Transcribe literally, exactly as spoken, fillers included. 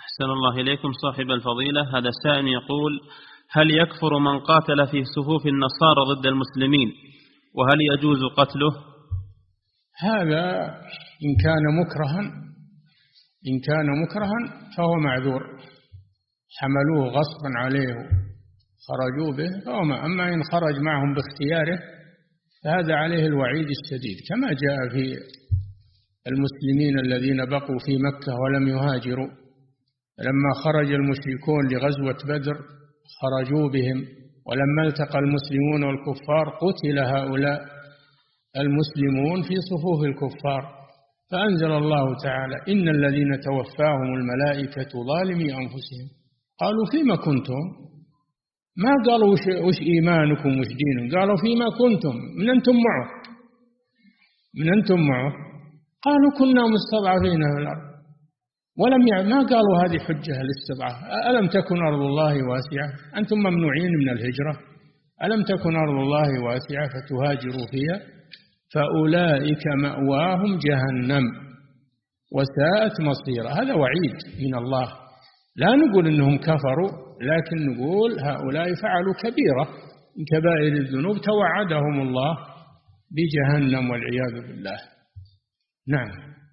أحسن الله إليكم صاحب الفضيلة. هذا سائل يقول: هل يكفر من قاتل في صفوف النصارى ضد المسلمين، وهل يجوز قتله؟ هذا إن كان مكرها إن كان مكرها فهو معذور، حملوه غصبا عليه خرجوا به فهو ما. أما إن خرج معهم باختياره فهذا عليه الوعيد الشديد، كما جاء في المسلمين الذين بقوا في مكة ولم يهاجروا، لما خرج المشركون لغزوة بدر خرجوا بهم، ولما التقى المسلمون والكفار قتل هؤلاء المسلمون في صفوف الكفار، فأنزل الله تعالى: إن الذين توفاهم الملائكة ظالمي أنفسهم قالوا فيما كنتم. ما قالوا وش إيمانكم وش دينكم، قالوا فيما كنتم، من أنتم معه من أنتم معه قالوا كنا مستضعفين في الأرض، ولم يع... ما قالوا هذه حجة الاستضعاف. ألم تكن أرض الله واسعة، أنتم ممنوعين من الهجرة، ألم تكن أرض الله واسعة فتهاجروا فيها، فأولئك مأواهم جهنم وساءت مصيرا. هذا وعيد من الله، لا نقول إنهم كفروا، لكن نقول هؤلاء فعلوا كبيرة من كبائر الذنوب توعدهم الله بجهنم والعياذ بالله. نعم.